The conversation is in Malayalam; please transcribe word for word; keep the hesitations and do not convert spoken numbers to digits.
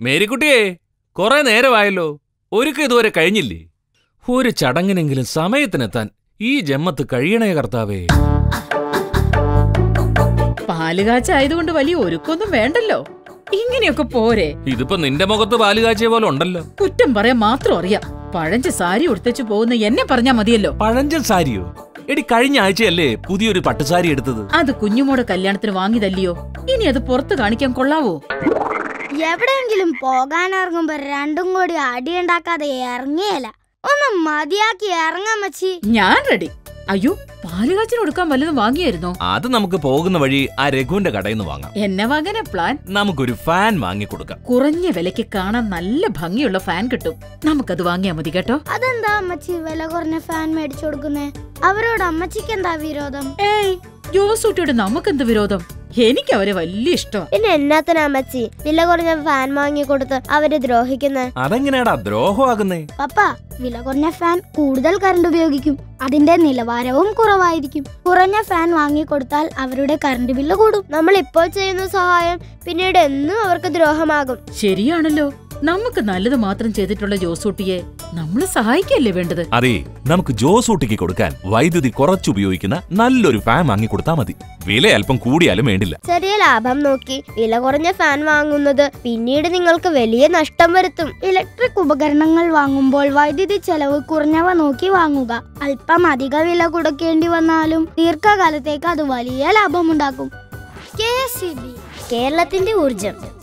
മേരിക്കുട്ടിയെ, കുറെ നേരമായല്ലോ, ഒരുക്കം ഇതുവരെ കഴിഞ്ഞില്ലേ? ഒരു ചടങ്ങിനെങ്കിലും സമയത്തിനെത്താൻ ഈ ജന്മത്ത് കഴിയണേ കർത്താവേ. പാലുകാച്ചായതുകൊണ്ട് വലിയ ഒരുക്കൊന്നും വേണ്ടല്ലോ, ഇങ്ങനെയൊക്കെ പോരെ? ഇതിപ്പോ നിന്റെ മുഖത്ത് പാലുകാച്ചിയ പോലെ ഉണ്ടല്ലോ. കുറ്റം പറയാൻ മാത്രം അറിയാം. പഴഞ്ച സാരി ഉടുത്തേച്ചു പോകുന്ന എന്നെ പറഞ്ഞാ മതിയല്ലോ. പഴഞ്ചൻ സാരിയോ? എടി, കഴിഞ്ഞ ആഴ്ചയല്ലേ പുതിയൊരു പട്ടുസാരി എടുത്തത്? അത് കുഞ്ഞുമോടെ കല്യാണത്തിന് വാങ്ങിയതല്ലയോ? ഇനി അത് പുറത്ത് കാണിക്കാൻ കൊള്ളാവോ? എവിടെയെങ്കിലും പോകാനിറങ്ങുമ്പോ രണ്ടും കൂടി അടിയുണ്ടാക്കാതെ ഇറങ്ങിയല്ല. ഒന്ന് മതിയാക്കി ഇറങ്ങാൻ മച്ചി. ഞാൻ റെഡി. അയ്യോ, പാലുകാച്ചിന് കൊടുക്കാൻ വല്ലതും വാങ്ങിയായിരുന്നോ? അത് നമുക്ക് പോകുന്ന വഴി ആ രഘുവിന്റെ കടയിൽ നിന്ന് വാങ്ങാം. എന്നെ വാങ്ങാനാ പ്ലാൻ? നമുക്കൊരു ഫാൻ വാങ്ങി കൊടുക്കാം. കുറഞ്ഞ വിലക്ക് കാണാൻ നല്ല ഭംഗിയുള്ള ഫാൻ കിട്ടും. നമുക്കത് വാങ്ങിയാ മതി കേട്ടോ. അതെന്താ അമ്മച്ചി വില കുറഞ്ഞ ഫാൻ മേടിച്ചു കൊടുക്കുന്നേ? അവരോട് അമ്മച്ചിക്ക് എന്താ വിരോധം? ഏയ്, ജോസൂട്ടിയോട് നമുക്കെന്ത് വിരോധം? എനിക്ക് അവരെ വലിയ ഇഷ്ടം. പിന്നെ എന്നാത്തിനാ അമ്മച്ചി വില കുറഞ്ഞ ഫാൻ വാങ്ങി കൊടുത്ത് അവരെ ദ്രോഹിക്കുന്നേ? അതെങ്ങനെയാടാ ദ്രോഹമാകുന്നേ? പപ്പ, വില കുറഞ്ഞ ഫാൻ കൂടുതൽ കറണ്ട് ഉപയോഗിക്കും, അതിന്റെ നിലവാരവും കുറവായിരിക്കും. കുറഞ്ഞ ഫാൻ വാങ്ങിക്കൊടുത്താൽ അവരുടെ കറണ്ട് ബില്ല് കൂടും. നമ്മൾ ഇപ്പോൾ ചെയ്യുന്ന സഹായം പിന്നീട് എന്നും അവർക്ക് ദ്രോഹമാകും. ശരിയാണല്ലോ. നമുക്ക് നല്ലത് മാത്രം ചെയ്തിട്ടുള്ള ജോസൂട്ടിയെ നമ്മള് സഹായിക്കല്ലേ വേണ്ടത്? അതെ, നമുക്ക് ജോസൂട്ടിക്ക് കൊടുക്കാൻ വൈദ്യുതി കുറച്ചുപയോഗിക്കുന്ന നല്ലൊരു ഫാൻ വാങ്ങി കൊടുത്താൽ മതി. വില അല്പം കൂടിയാലും വേണ്ടില്ല. ചെറിയ ലാഭം നോക്കി വില കുറഞ്ഞ ഫാൻ വാങ്ങുന്നത് പിന്നീട് നിങ്ങൾക്ക് വലിയ നഷ്ടം വരുത്തും. ഇലക്ട്രിക് ഉപകരണങ്ങൾ വാങ്ങുമ്പോൾ വൈദ്യുതി ചെലവ് കുറഞ്ഞവ നോക്കി വാങ്ങുക. അല്പം അധിക വില കൊടുക്കേണ്ടി വന്നാലും ദീർഘകാലത്തേക്ക് അത് വലിയ ലാഭമുണ്ടാക്കും. കെ എസ് ഇ ബി, കേരളത്തിന്റെ ഊർജം.